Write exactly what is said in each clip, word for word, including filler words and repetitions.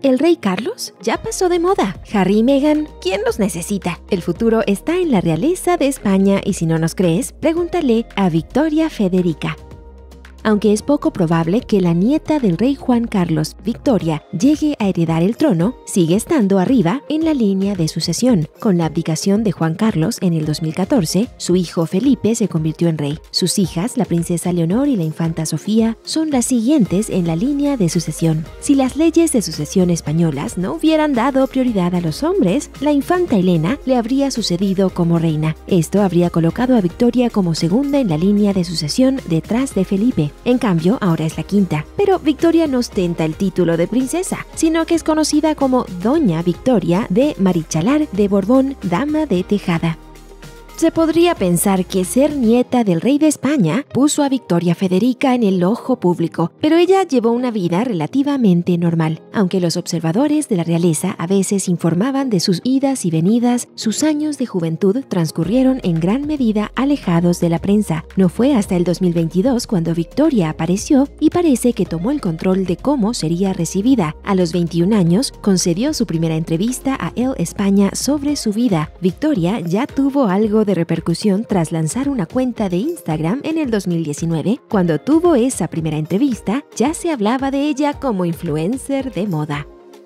¿El rey Carlos? Ya pasó de moda. Harry y Meghan, ¿quién los necesita? El futuro está en la realeza de España y si no nos crees, pregúntale a Victoria Federica. Aunque es poco probable que la nieta del rey Juan Carlos, Victoria, llegue a heredar el trono, sigue estando arriba en la línea de sucesión. Con la abdicación de Juan Carlos en el dos mil catorce, su hijo Felipe se convirtió en rey. Sus hijas, la princesa Leonor y la infanta Sofía, son las siguientes en la línea de sucesión. Si las leyes de sucesión españolas no hubieran dado prioridad a los hombres, la infanta Elena le habría sucedido como reina. Esto habría colocado a Victoria como segunda en la línea de sucesión detrás de Felipe. En cambio, ahora es la quinta. Pero Victoria no ostenta el título de princesa, sino que es conocida como Doña Victoria de Marichalar de Borbón, Dama de Tejada. Se podría pensar que ser nieta del rey de España puso a Victoria Federica en el ojo público, pero ella llevó una vida relativamente normal. Aunque los observadores de la realeza a veces informaban de sus idas y venidas, sus años de juventud transcurrieron en gran medida alejados de la prensa. No fue hasta el dos mil veintidós cuando Victoria apareció y parece que tomó el control de cómo sería recibida. A los veintiún años, concedió su primera entrevista a Elle España sobre su vida. Victoria ya tuvo algo de de repercusión tras lanzar una cuenta de Instagram en el dos mil diecinueve. Cuando tuvo esa primera entrevista, ya se hablaba de ella como influencer de moda.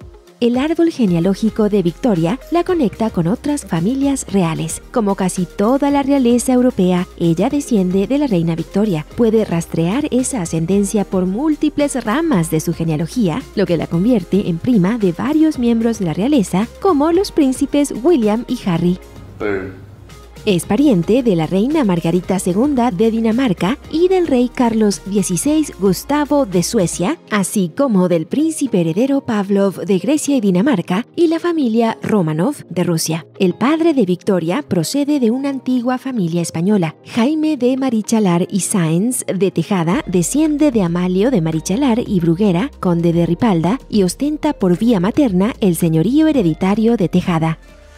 El árbol genealógico de Victoria la conecta con otras familias reales. Como casi toda la realeza europea, ella desciende de la reina Victoria. Puede rastrear esa ascendencia por múltiples ramas de su genealogía, lo que la convierte en prima de varios miembros de la realeza, como los príncipes William y Harry. Boom. Es pariente de la reina Margarita segunda de Dinamarca y del rey Carlos dieciséis Gustavo de Suecia, así como del príncipe heredero Pavlov de Grecia y Dinamarca y la familia Romanov de Rusia. El padre de Victoria procede de una antigua familia española. Jaime de Marichalar y Sáenz de Tejada desciende de Amalio de Marichalar y Bruguera, conde de Ripalda, y ostenta por vía materna el señorío hereditario de Tejada.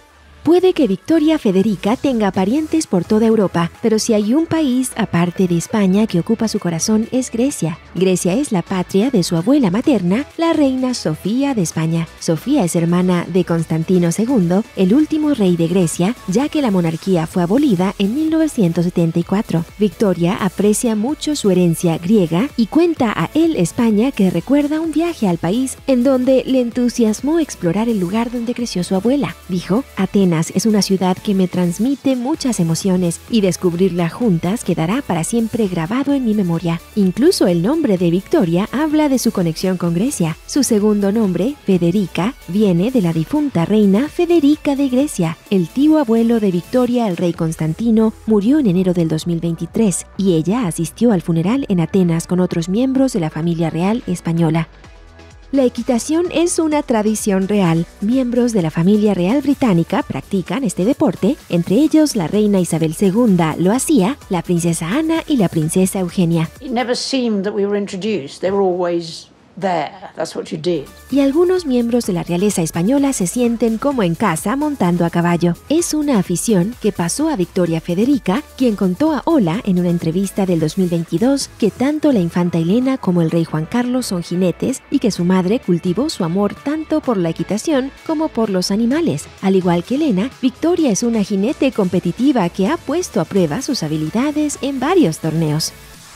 Puede que Victoria Federica tenga parientes por toda Europa, pero si hay un país aparte de España que ocupa su corazón es Grecia. Grecia es la patria de su abuela materna, la reina Sofía de España. Sofía es hermana de Constantino segundo, el último rey de Grecia, ya que la monarquía fue abolida en mil novecientos setenta y cuatro. Victoria aprecia mucho su herencia griega y cuenta a Elle España que recuerda un viaje al país en donde le entusiasmó explorar el lugar donde creció su abuela. Dijo: Atenas es una ciudad que me transmite muchas emociones y descubrirla juntas quedará para siempre grabado en mi memoria. Incluso el nombre de Victoria habla de su conexión con Grecia. Su segundo nombre, Federica, viene de la difunta reina Federica de Grecia. El tío abuelo de Victoria, el rey Constantino, murió en enero del dos mil veintitrés y ella asistió al funeral en Atenas con otros miembros de la familia real española. La equitación es una tradición real. Miembros de la familia real británica practican este deporte, entre ellos la reina Isabel segunda lo hacía, la princesa Ana y la princesa Eugenia. It never seemed that we were introduced. They were always there. That's what you did. Y algunos miembros de la realeza española se sienten como en casa montando a caballo. Es una afición que pasó a Victoria Federica, quien contó a Hola en una entrevista del dos mil veintidós que tanto la infanta Elena como el rey Juan Carlos son jinetes y que su madre cultivó su amor tanto por la equitación como por los animales. Al igual que Elena, Victoria es una jinete competitiva que ha puesto a prueba sus habilidades en varios torneos.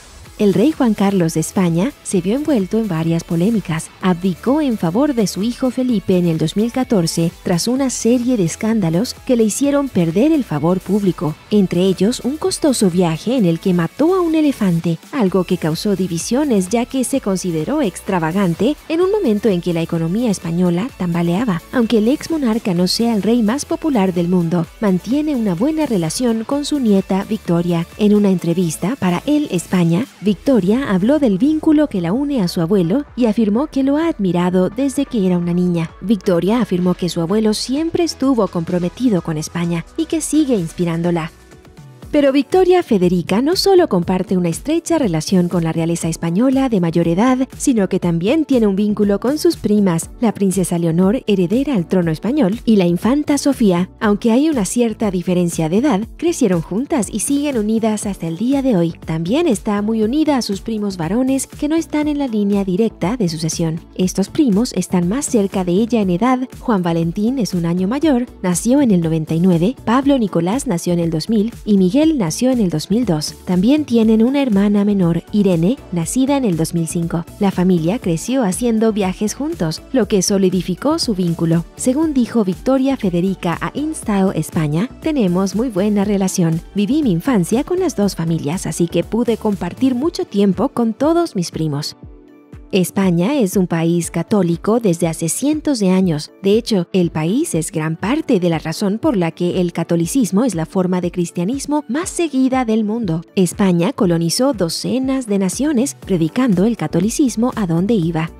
El rey Juan Carlos de España se vio envuelto en varias polémicas. Abdicó en favor de su hijo Felipe en el dos mil catorce tras una serie de escándalos que le hicieron perder el favor público, entre ellos un costoso viaje en el que mató a un elefante, algo que causó divisiones ya que se consideró extravagante en un momento en que la economía española tambaleaba. Aunque el ex monarca no sea el rey más popular del mundo, mantiene una buena relación con su nieta Victoria. En una entrevista para Elle España, Victoria habló del vínculo que la une a su abuelo y afirmó que lo ha admirado desde que era una niña. Victoria afirmó que su abuelo siempre estuvo comprometido con España y que sigue inspirándola. Pero Victoria Federica no solo comparte una estrecha relación con la realeza española de mayor edad, sino que también tiene un vínculo con sus primas, la princesa Leonor, heredera al trono español, y la infanta Sofía. Aunque hay una cierta diferencia de edad, crecieron juntas y siguen unidas hasta el día de hoy. También está muy unida a sus primos varones que no están en la línea directa de sucesión. Estos primos están más cerca de ella en edad. Juan Valentín es un año mayor, nació en el noventa y nueve, Pablo Nicolás nació en el dos mil y Miguel nació en el dos mil dos. También tienen una hermana menor, Irene, nacida en el dos mil cinco. La familia creció haciendo viajes juntos, lo que solidificó su vínculo. Según dijo Victoria Federica a InStyle España, tenemos muy buena relación. Viví mi infancia con las dos familias, así que pude compartir mucho tiempo con todos mis primos. España es un país católico desde hace cientos de años. De hecho, el país es gran parte de la razón por la que el catolicismo es la forma de cristianismo más seguida del mundo. España colonizó docenas de naciones, predicando el catolicismo a donde iba.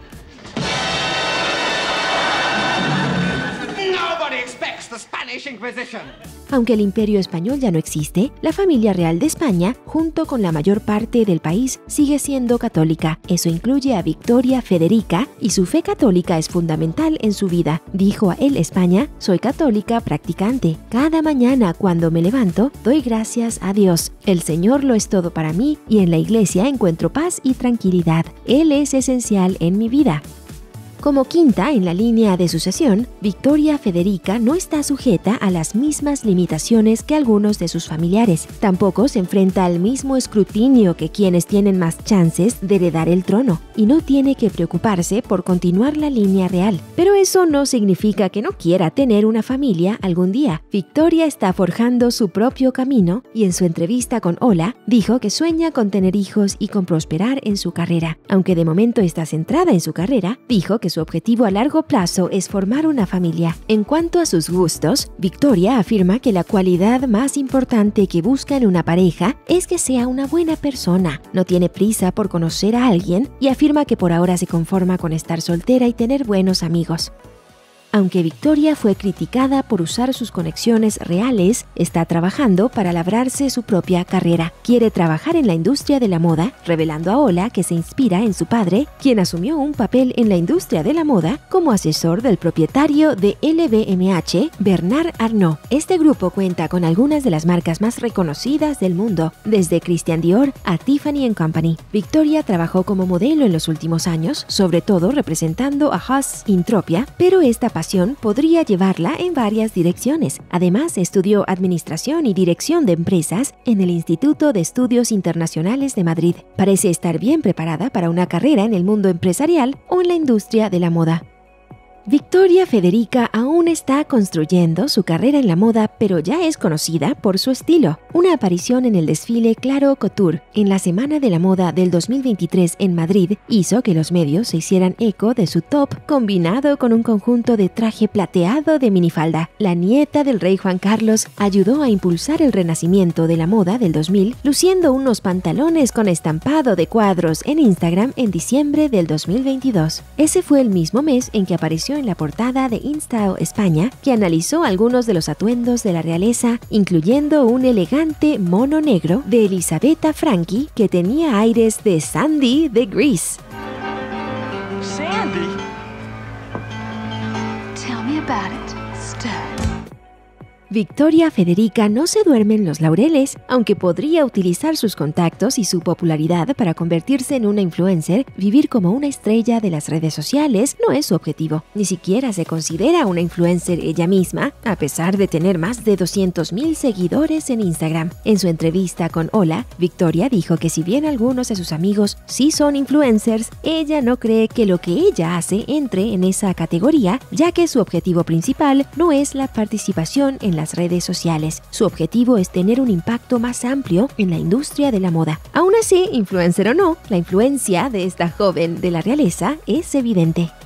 Aunque el imperio español ya no existe, la familia real de España, junto con la mayor parte del país, sigue siendo católica. Eso incluye a Victoria Federica y su fe católica es fundamental en su vida. Dijo a El España: soy católica practicante. Cada mañana cuando me levanto, doy gracias a Dios. El Señor lo es todo para mí y en la iglesia encuentro paz y tranquilidad. Él es esencial en mi vida. Como quinta en la línea de sucesión, Victoria Federica no está sujeta a las mismas limitaciones que algunos de sus familiares. Tampoco se enfrenta al mismo escrutinio que quienes tienen más chances de heredar el trono, y no tiene que preocuparse por continuar la línea real. Pero eso no significa que no quiera tener una familia algún día. Victoria está forjando su propio camino y en su entrevista con Hola dijo que sueña con tener hijos y con prosperar en su carrera. Aunque de momento está centrada en su carrera, dijo que su objetivo a largo plazo es formar una familia. En cuanto a sus gustos, Victoria afirma que la cualidad más importante que busca en una pareja es que sea una buena persona. No tiene prisa por conocer a alguien y afirma que por ahora se conforma con estar soltera y tener buenos amigos. Aunque Victoria fue criticada por usar sus conexiones reales, está trabajando para labrarse su propia carrera. Quiere trabajar en la industria de la moda, revelando a Hola que se inspira en su padre, quien asumió un papel en la industria de la moda como asesor del propietario de L V M H, Bernard Arnault. Este grupo cuenta con algunas de las marcas más reconocidas del mundo, desde Christian Dior a Tiffany and Company. Victoria trabajó como modelo en los últimos años, sobre todo representando a Haus Intropia, pero esta pasión podría llevarla en varias direcciones. Además, estudió Administración y Dirección de Empresas en el Instituto de Estudios Internacionales de Madrid. Parece estar bien preparada para una carrera en el mundo empresarial o en la industria de la moda. Victoria Federica aún está construyendo su carrera en la moda, pero ya es conocida por su estilo. Una aparición en el desfile Claro Couture en la Semana de la Moda del dos mil veintitrés en Madrid hizo que los medios se hicieran eco de su top combinado con un conjunto de traje plateado de minifalda. La nieta del rey Juan Carlos ayudó a impulsar el renacimiento de la moda del dos mil, luciendo unos pantalones con estampado de cuadros en Instagram en diciembre del dos mil veintidós. Ese fue el mismo mes en que apareció en la portada de InStyle España, que analizó algunos de los atuendos de la realeza, incluyendo un elegante mono negro de Elisabetta Franchi que tenía aires de Sandy de Grease. Sandy? Tell me about it, Stud. Victoria Federica no se duerme en los laureles, aunque podría utilizar sus contactos y su popularidad para convertirse en una influencer. Vivir como una estrella de las redes sociales no es su objetivo. Ni siquiera se considera una influencer ella misma, a pesar de tener más de doscientos mil seguidores en Instagram. En su entrevista con Hola, Victoria dijo que si bien algunos de sus amigos sí son influencers, ella no cree que lo que ella hace entre en esa categoría, ya que su objetivo principal no es la participación en las redes sociales. Su objetivo es tener un impacto más amplio en la industria de la moda. Aún así, influencer o no, la influencia de esta joven de la realeza es evidente.